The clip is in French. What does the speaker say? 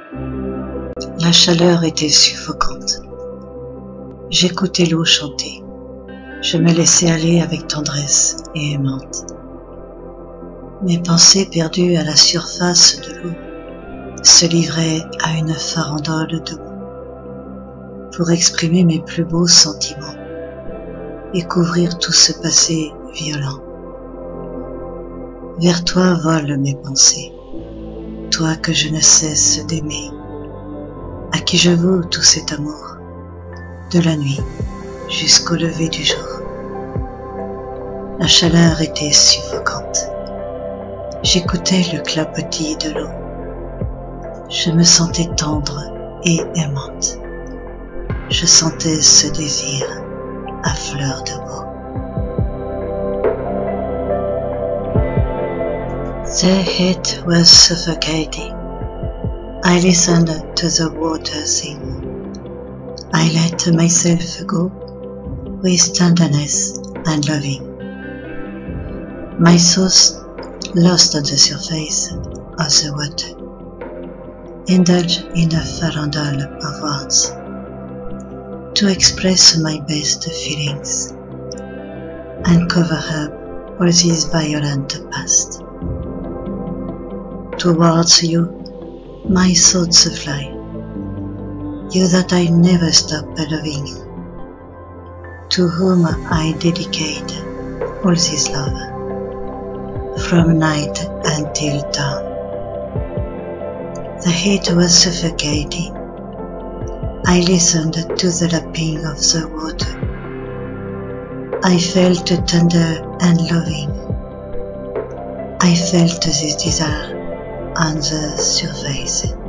La chaleur était suffocante. J'écoutais l'eau chanter. Je me laissais aller avec tendresse et aimante. Mes pensées perdues à la surface de l'eau se livraient à une farandole de mots pour exprimer mes plus beaux sentiments et couvrir tout ce passé violent. Vers toi volent mes pensées, toi que je ne cesse d'aimer, à qui je voue tout cet amour, de la nuit jusqu'au lever du jour. La chaleur était suffocante. J'écoutais le clapotis de l'eau. Je me sentais tendre et aimante. Je sentais ce désir à fleur de peau. The heat was suffocating. I listened to the water sing. I let myself go with tenderness and loving. My thoughts lost on the surface of the water, indulged in a farandole of words to express my best feelings and cover up all this violent past. Towards you, my thoughts fly, you that I never stop loving, to whom I dedicate all this love, from night until dawn. The heat was suffocating. I listened to the lapping of the water. I felt tender and loving. I felt this desire on the surface.